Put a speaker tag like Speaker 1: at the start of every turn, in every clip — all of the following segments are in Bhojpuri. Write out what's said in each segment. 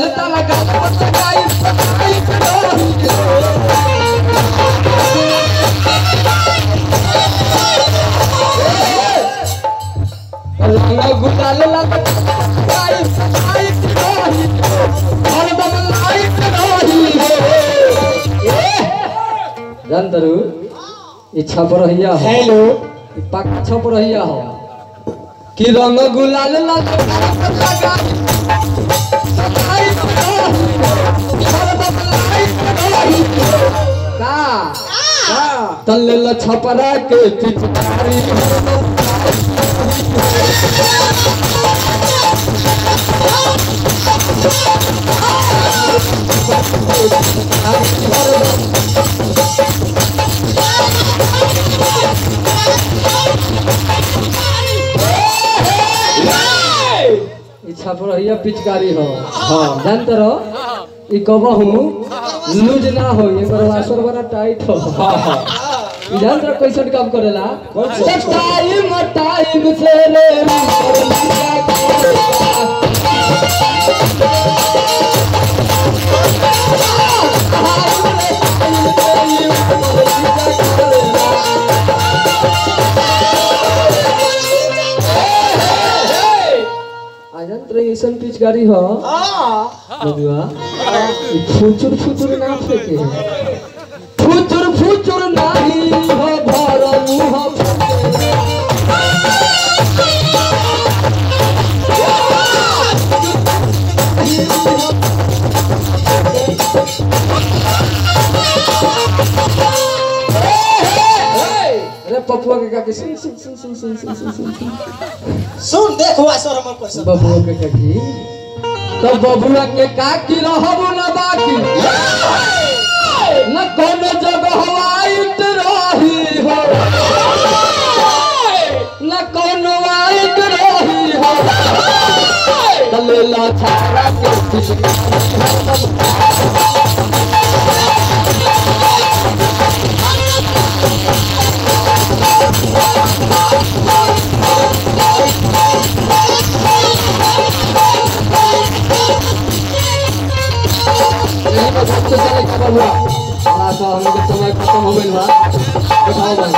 Speaker 1: ललता लगा लगाई रंग गुलाल लगाई जानतरू इच्छा पर रहिया हो
Speaker 2: हेलो
Speaker 1: पाक छप रहिया हो कि रंग गुलाल लगा का तल्ले छपरा के पिचकारी इच्छा पर रहिया पिचकारी हो हाँ जानते रहो ई कहबहू लूज ना हो ये वासर बड़ा टाइट हो जानते रहो कैसे काम करेला टाइम टाइम से रे ऐसन पिचकारी हो बबुआ फुचुर फुचुर ना फेंके फुचुर फुचुर नहीं हो भर मुँह अरे पपुआ के काकी सुन सुन सुन सुन सुन सुन सुन सुन
Speaker 2: सुन देखो असर हमर क्वेश्चन
Speaker 1: बबुआ के काकी तो बबुआ के काकी रहबो ना बाकी न कोनो जगह हवाइत रही हो न कोनो वाइत रही हो तलेला छाड़ा के समय खत्म हो गई बा बताओ भाई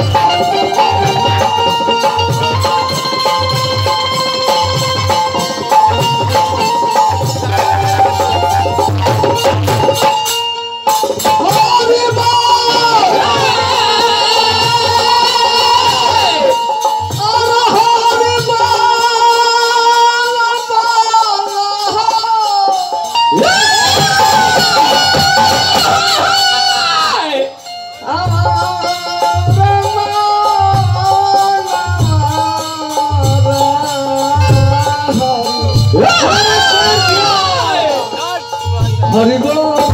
Speaker 1: हरि बोल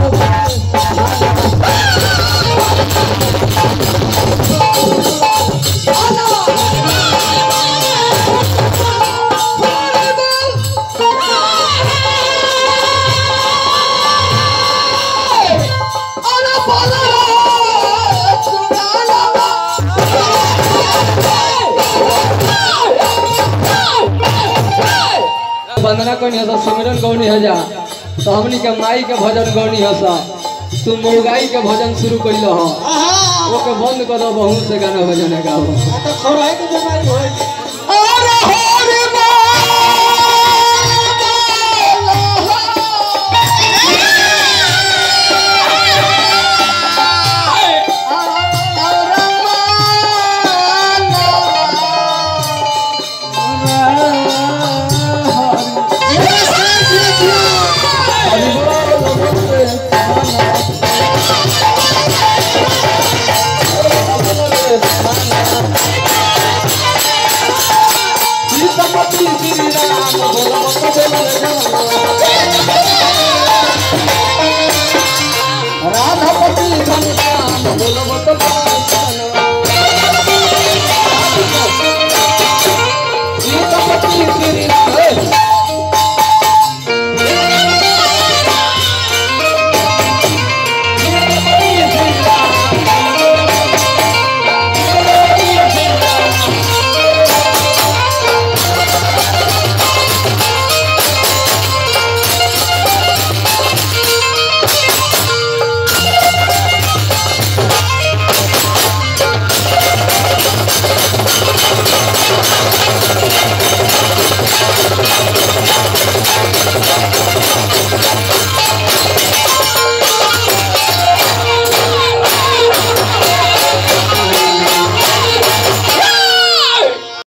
Speaker 1: वंदना कौनी हसा सिमरन कौनी हजा तो हमनी के माई के भजन गौनी हसा तू मुर्गाई के भजन शुरू कइलो हो ओके बंद कर दो बहुत से गाना भजन गाओ
Speaker 2: तो थोड़ा है तो बीमारी होई